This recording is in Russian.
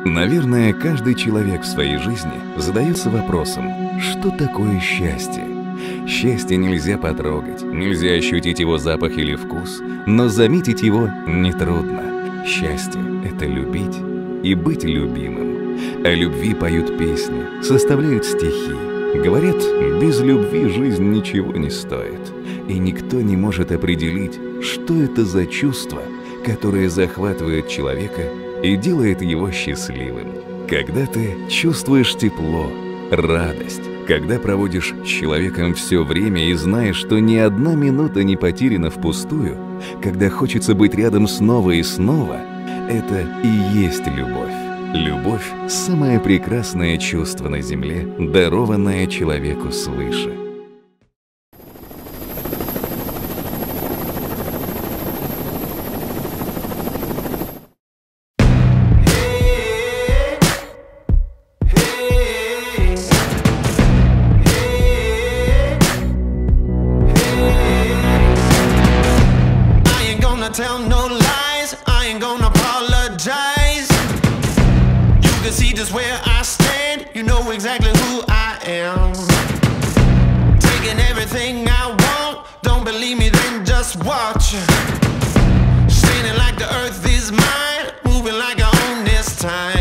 Наверное, каждый человек в своей жизни задается вопросом, что такое счастье? Счастье нельзя потрогать, нельзя ощутить его запах или вкус, но заметить его нетрудно. Счастье — это любить и быть любимым. О любви поют песни, составляют стихи. Говорят, без любви жизнь ничего не стоит. И никто не может определить, что это за чувство, которое захватывает человека и делает его счастливым. Когда ты чувствуешь тепло, радость, когда проводишь с человеком все время и знаешь, что ни одна минута не потеряна впустую, когда хочется быть рядом снова и снова, это и есть любовь. Любовь – самое прекрасное чувство на земле, дарованное человеку свыше. Tell no lies, I ain't gonna apologize. You can see just where I stand, you know exactly who I am. Taking everything I want, don't believe me then just watch. Standing like the earth is mine, moving like I own this time.